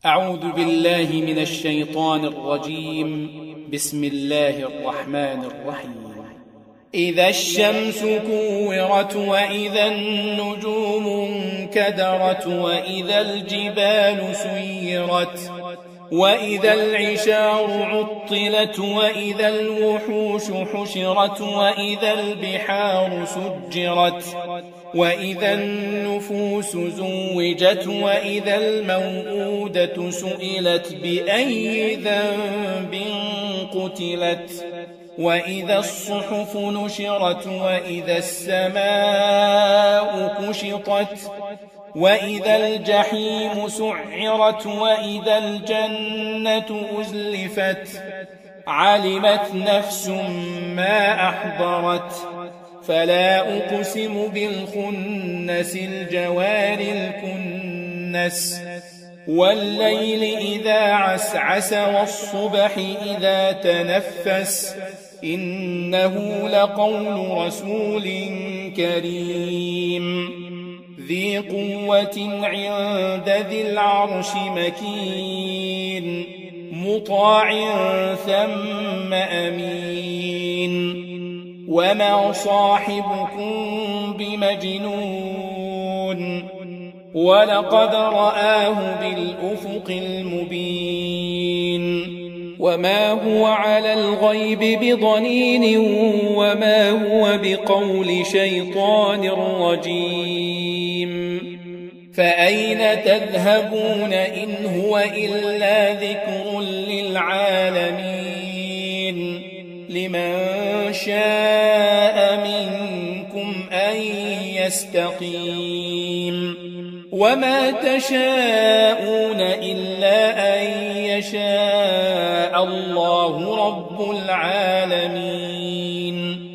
أعوذ بالله من الشيطان الرجيم. بسم الله الرحمن الرحيم. إذا الشمس كورت وإذا النجوم انكدرت وإذا الجبال سيرت وإذا العشار عطلت وإذا الوحوش حشرت وإذا البحار سجرت وإذا النفوس زوجت وإذا الموءودة سئلت بأي ذنب قتلت وإذا الصحف نشرت وإذا السماء كشطت وإذا الجحيم سعرت وإذا الجنة أزلفت علمت نفس ما أحضرت فلا أقسم بالخنس الجوار الكنس والليل إذا عسعس والصبح إذا تنفس إنه لقول رسول كريم ذي قوة عند ذي العرش مكين مطاع ثم أمين وما صاحبكم بمجنون ولقد رآه بالأفق المبين وما هو على الغيب بضنين وما هو بقول شيطان رجيم فأين تذهبون إن هو إلا ذكر للعالمين لمن شاء منكم أن يستقيم وما تشاءون إلا أن يشاء الله رب العالمين.